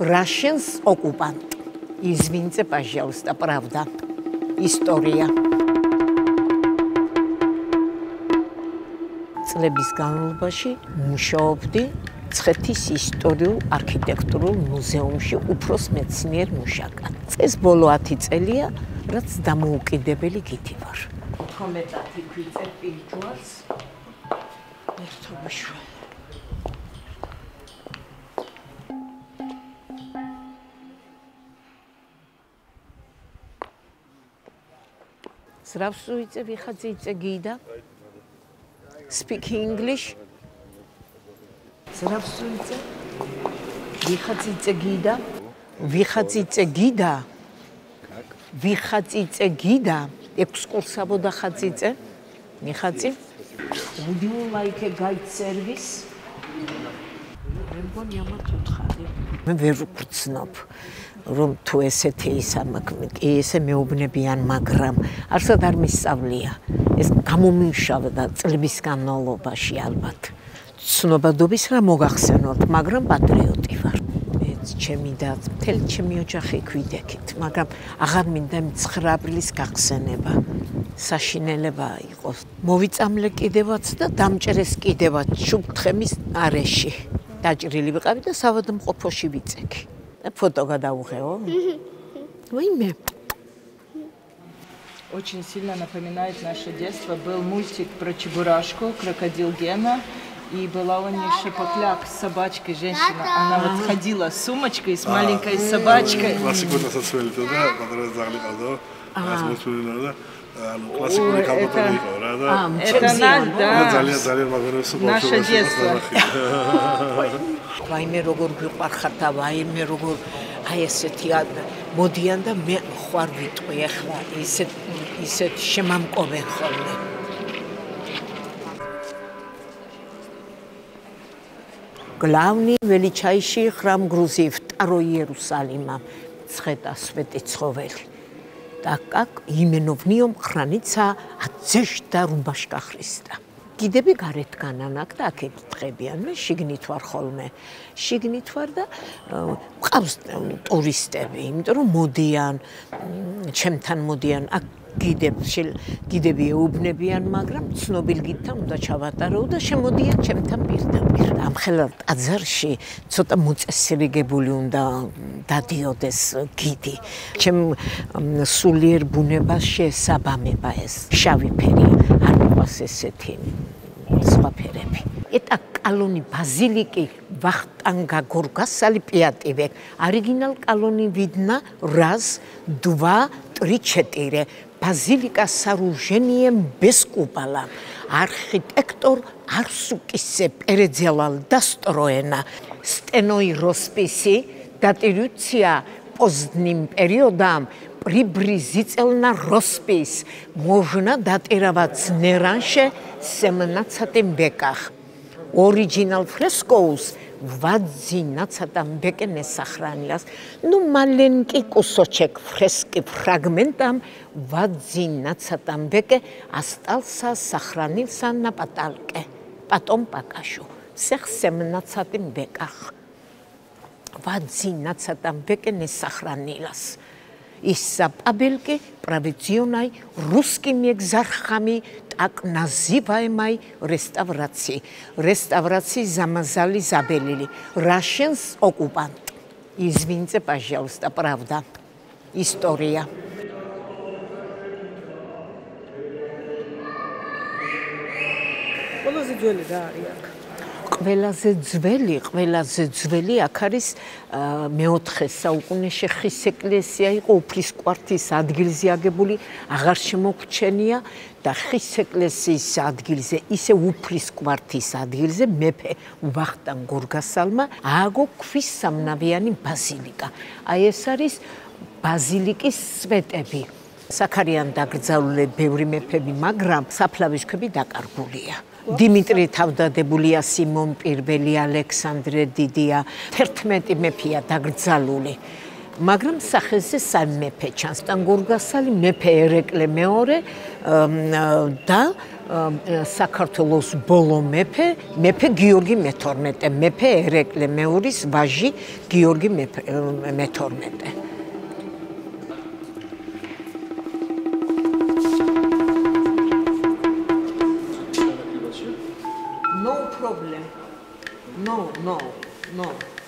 Russians оккупант. Извините, пожалуйста, правда. История. წლების განმავლობაში მუშაობდი ცხეთის ისტორიულ-არქიტექტურულ მუზეუმში უფროს მეცნიერ მუშაკად. ეს ბოლო 10 წელია, რაც დამოუკიდებელი გიდი ვარ. ხომეტათი ქვიწე პირჯვარს ერთობიშვა. Zdravstvujte, vycházíte gída? Speak English? Zdravstvujte, vycházíte gída? Vycházíte gída? Vycházíte gída? Ekskursávoda cházíte? Vychází? Would you like a guide service? მე ვერ ვგრძნობ რომ თუ ესეთი ესე მეუბნებიან, მაგრამ არსად არ მისწავლია. ეს გამომიშავდა წლების განმავლობაში ალბათ. ცნობადობის რა მოგახსენოთ, მაგრამ პატრიოტი ვარ. მეც ჩემი და მთელი ჩემი ოჯახი ქვიდექით, მაგრამ აღარ მინდა 9 აპრილის გახსენება. საშინელება იყოს. მოვიწამლე კიდევაც და დამჭერეს კიდევაც შუქთხემის არეში. Დაჭრილი ვიყავი და სავადმყოფოში ვიწექი. Фото გადავუღეო? Ვაიმე. Очень сильно напоминает наше детство. Был мультик про Чебурашку, крокодил Гена. И была у них шапокляк с собачкой, женщина. Она вот ходила с сумочкой, с маленькой собачкой. Это наше детство. Ვაიმე როგორ ვიყარხარ და ვაიმე როგორ აი ესეთი მოდიან და მე ხوار ვიტყვი ახლა ისეთ შემამკობენ ხოლმე. Главный величайший храм Грузии, второй Иерусалима, Цхета Святый Цховели. Так как именно в нем хранится отцежда Румбашка Христа. Კიდები გარეთ განანაკ და აქეთ დღებიან მე შიგნით ვარ ხოლმე. შიგნით ვარ და ყავს ტურისტები, იმიტომ რომ მოდიან, ჩემთან მოდიან, აქ კიდები ეუბნებიან, მაგრამ ცნობილ გიდთან უნდა ჩავატარო და შემოდიან ჩემთან პირდაპირ. ამ ხელარ ტაძარში ცოტა მოწესრიგებული უნდა დადიოდეს გიდი. ჩემ სულიერ ბუნებას შეესაბამება ეს შავი фери. არ მიყვარს ესეთი სხვა ферები. Это колони базилики Вахтанга Горгасали Пиативек. Оригинал колони видно раз, два, три, четыре. Базилика с сооружением без купола. Архитектор Арсукисе переделал достроена. Стеной росписи датируются поздним периодом. Приблизительно роспись можно датировать не раньше 17 веках. Оригинал фрескоус в 11 веке не сохранилось. Ну, маленький кусочек фрески фрагментом в 11 веке остался, сохранился на потолке. Потом покажу. Всех 17 веках. В 11 веке не сохранилось. И сапабелки проведенной русскими экзархами так называемой реставрации. Реставрации замазали, забелили. Russians оккупант. Извините, пожалуйста, правда. История. ყველაზე ძველი აქ არის მე-4 საუკუნეში ხის ეკლესია იყო უფლის კვართის ადგილზე აგებული, აღარ შემოგჩენია და ხის ეკლესიის ადგილზე, ისე უფლის კვართის ადგილზე მეფე ვახტანგ გორგასალმა ააგო ქვის სამნავიანი ბაზილიკა. აი ეს არის ბაზილიკის სვეტები. საქარიან დაკრძალული ბევრი მეფები, მაგრამ საფლავის ქვები დაკარგულია. Dimitri თავდადებულია, სიმონ პირველი, ალექსანდრე დიდია, 11 მეფეა დაკრძალული. მაგრამ სახელზე სამი მეფე ჩანს. ტანგურგასალი მეფე ერეკლე მეორე და საქართველოს ბოლო მეფე გიორგი მე-12, მეფე ერეკლე მეორის ვაჟი გიორგი მე-12. No problem. No.